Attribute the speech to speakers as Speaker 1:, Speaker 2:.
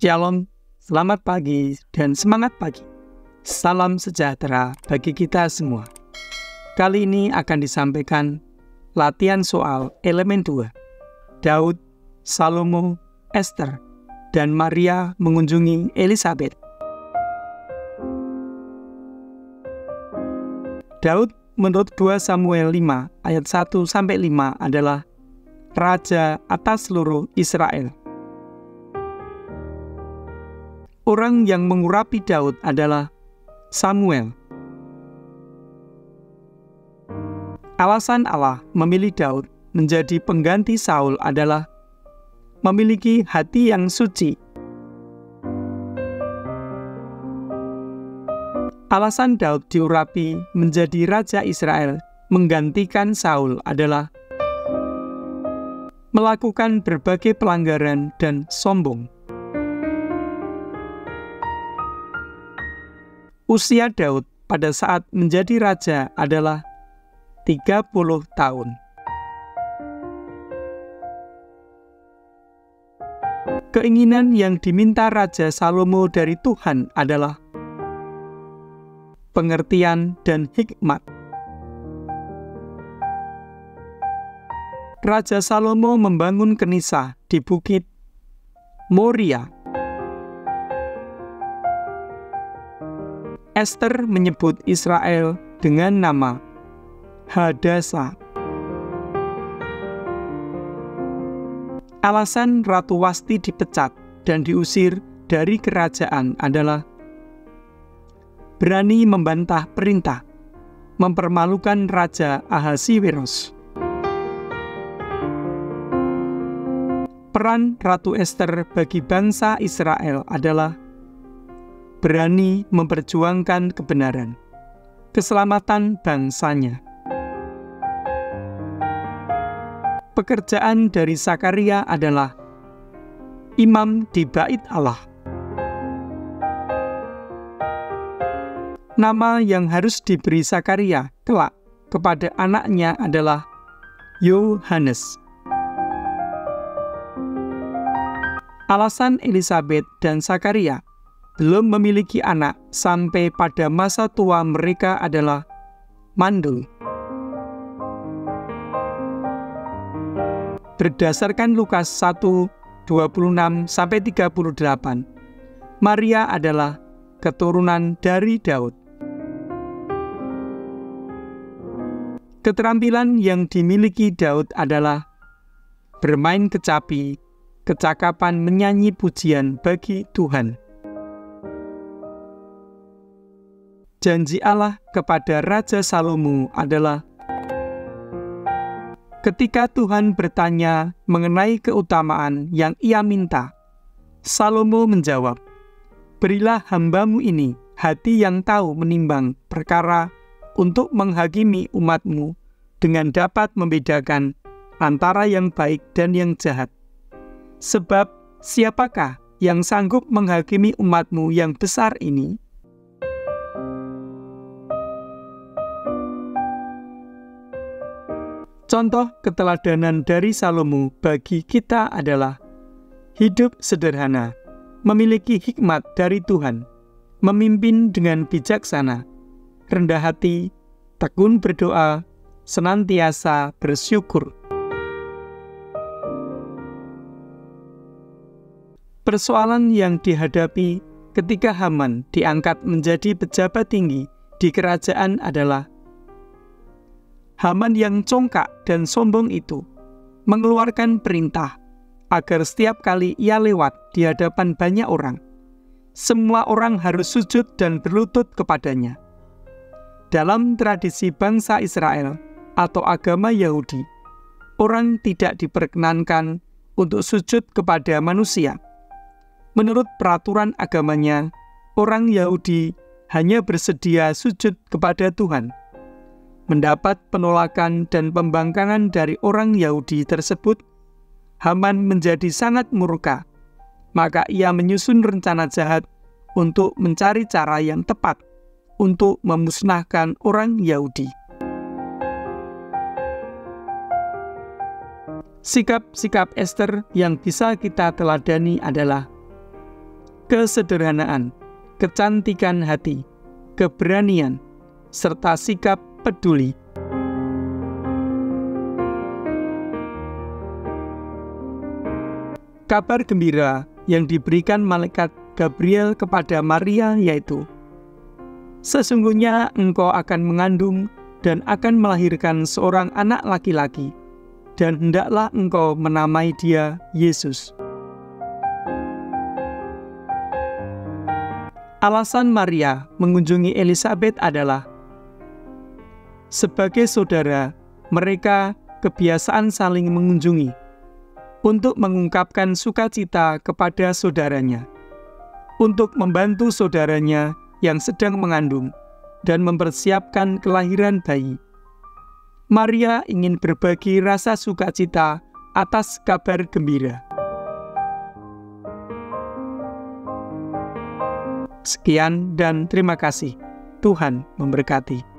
Speaker 1: Shalom, selamat pagi dan semangat pagi. Salam sejahtera bagi kita semua. Kali ini akan disampaikan latihan soal elemen 2. Daud, Salomo, Esther, dan Maria mengunjungi Elisabet. Daud menurut 2 Samuel 5 ayat 1-5 adalah raja atas seluruh Israel. Orang yang mengurapi Daud adalah Samuel. Alasan Allah memilih Daud menjadi pengganti Saul adalah memiliki hati yang suci. Alasan Daud diurapi menjadi raja Israel menggantikan Saul adalah melakukan berbagai pelanggaran dan sombong. Usia Daud pada saat menjadi raja adalah 30 tahun. Keinginan yang diminta Raja Salomo dari Tuhan adalah pengertian dan hikmat. Raja Salomo membangun kenisa di Bukit Moria. Esther menyebut Israel dengan nama Hadasa. Alasan Ratu Wasti dipecat dan diusir dari kerajaan adalah berani membantah perintah, mempermalukan Raja Ahasiweros. Peran Ratu Esther bagi bangsa Israel adalah berani memperjuangkan kebenaran, keselamatan bangsanya. Pekerjaan dari Zakaria adalah imam di Bait Allah. Nama yang harus diberi Zakaria kelak kepada anaknya adalah Yohanes. Alasan Elisabet dan Zakaria belum memiliki anak sampai pada masa tua mereka adalah mandul. Berdasarkan Lukas 1:26-38, Maria adalah keturunan dari Daud. Keterampilan yang dimiliki Daud adalah bermain kecapi, kecakapan menyanyi pujian bagi Tuhan. Janji Allah kepada Raja Salomo adalah ketika Tuhan bertanya mengenai keutamaan yang ia minta, Salomo menjawab, "Berilah hamba-Mu ini hati yang tahu menimbang perkara untuk menghakimi umat-Mu dengan dapat membedakan antara yang baik dan yang jahat. Sebab siapakah yang sanggup menghakimi umat-Mu yang besar ini?" Contoh keteladanan dari Salomo bagi kita adalah hidup sederhana, memiliki hikmat dari Tuhan, memimpin dengan bijaksana, rendah hati, tekun berdoa, senantiasa bersyukur. Persoalan yang dihadapi ketika Haman diangkat menjadi pejabat tinggi di kerajaan adalah Haman yang congkak dan sombong itu mengeluarkan perintah agar setiap kali ia lewat di hadapan banyak orang, semua orang harus sujud dan berlutut kepadanya. Dalam tradisi bangsa Israel atau agama Yahudi, orang tidak diperkenankan untuk sujud kepada manusia. Menurut peraturan agamanya, orang Yahudi hanya bersedia sujud kepada Tuhan. Mendapat penolakan dan pembangkangan dari orang Yahudi tersebut, Haman menjadi sangat murka. Maka ia menyusun rencana jahat untuk mencari cara yang tepat untuk memusnahkan orang Yahudi. Sikap-sikap Esther yang bisa kita teladani adalah kesederhanaan, kecantikan hati, keberanian, serta sikap peduli. Kabar gembira yang diberikan malaikat Gabriel kepada Maria yaitu, sesungguhnya engkau akan mengandung dan akan melahirkan seorang anak laki-laki, dan hendaklah engkau menamai dia Yesus. Alasan Maria mengunjungi Elisabet adalah, sebagai saudara, mereka kebiasaan saling mengunjungi untuk mengungkapkan sukacita kepada saudaranya, untuk membantu saudaranya yang sedang mengandung dan mempersiapkan kelahiran bayi. Maria ingin berbagi rasa sukacita atas kabar gembira. Sekian dan terima kasih. Tuhan memberkati.